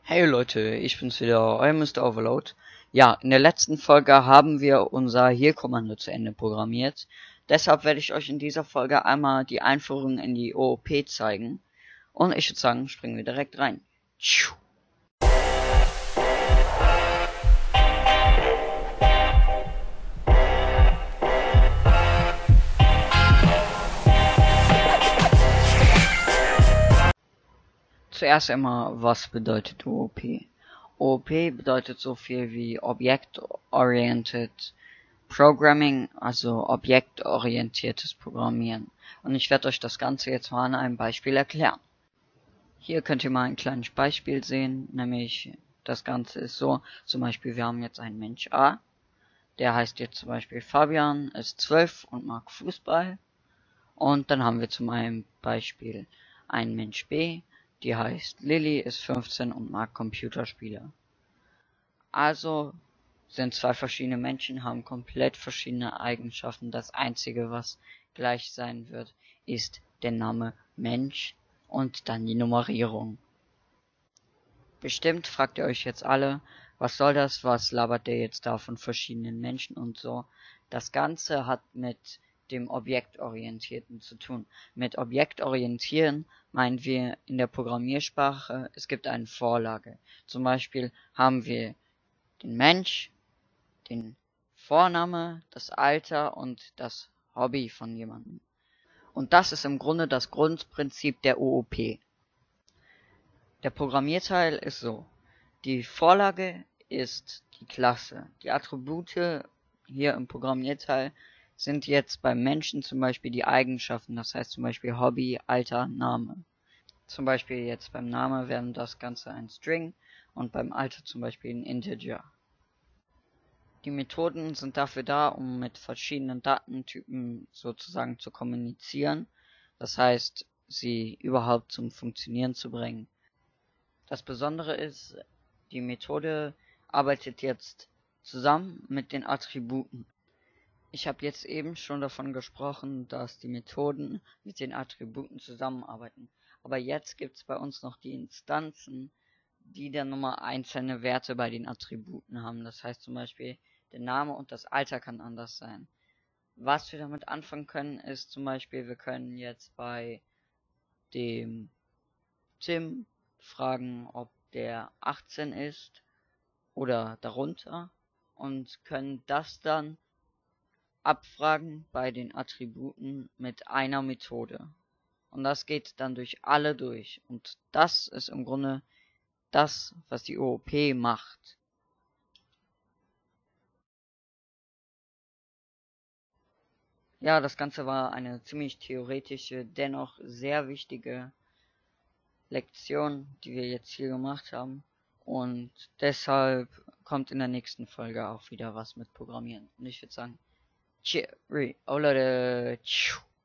Hey Leute, ich bin's wieder, euer Mr. Overload. Ja, in der letzten Folge haben wir unser Heal-Kommando zu Ende programmiert. Deshalb werde ich euch in dieser Folge einmal die Einführung in die OOP zeigen. Und ich würde sagen, springen wir direkt rein. Tschu. Zuerst einmal, was bedeutet OOP? OOP bedeutet so viel wie Object-Oriented Programming, also objektorientiertes Programmieren. Und ich werde euch das Ganze jetzt mal an einem Beispiel erklären. Hier könnt ihr mal ein kleines Beispiel sehen, nämlich das Ganze ist so, zum Beispiel wir haben jetzt einen Mensch A, der heißt jetzt zum Beispiel Fabian, ist 12 und mag Fußball. Und dann haben wir zum Beispiel einen Mensch B, die heißt Lilly, ist 15 und mag Computerspiele. Also sind zwei verschiedene Menschen, haben komplett verschiedene Eigenschaften. Das einzige, was gleich sein wird, ist der Name Mensch und dann die Nummerierung. Bestimmt fragt ihr euch jetzt alle, was soll das, was labert der jetzt da von verschiedenen Menschen und so. Das Ganze hat mit dem Objektorientierten zu tun. Mit Objektorientieren meinen wir in der Programmiersprache, es gibt eine Vorlage. Zum Beispiel haben wir den Mensch, den Vorname, das Alter und das Hobby von jemandem. Und das ist im Grunde das Grundprinzip der OOP. Der Programmierteil ist so. Die Vorlage ist die Klasse. Die Attribute hier im Programmierteil sind jetzt beim Menschen zum Beispiel die Eigenschaften, das heißt zum Beispiel Hobby, Alter, Name. Zum Beispiel jetzt beim Name wäre das Ganze ein String und beim Alter zum Beispiel ein Integer. Die Methoden sind dafür da, um mit verschiedenen Datentypen sozusagen zu kommunizieren. Das heißt, sie überhaupt zum Funktionieren zu bringen. Das Besondere ist, die Methode arbeitet jetzt zusammen mit den Attributen. Ich habe jetzt eben schon davon gesprochen, dass die Methoden mit den Attributen zusammenarbeiten. Aber jetzt gibt es bei uns noch die Instanzen, die dann nochmal einzelne Werte bei den Attributen haben. Das heißt zum Beispiel, der Name und das Alter kann anders sein. Was wir damit anfangen können, ist zum Beispiel, wir können jetzt bei dem Tim fragen, ob der 18 ist oder darunter und können das dann abfragen bei den Attributen mit einer Methode. Und das geht dann durch alle durch. Und das ist im Grunde das, was die OOP macht. Ja, das Ganze war eine ziemlich theoretische, dennoch sehr wichtige Lektion, die wir jetzt hier gemacht haben. Und deshalb kommt in der nächsten Folge auch wieder was mit Programmieren. Und ich würde sagen, Cheerio, Leute.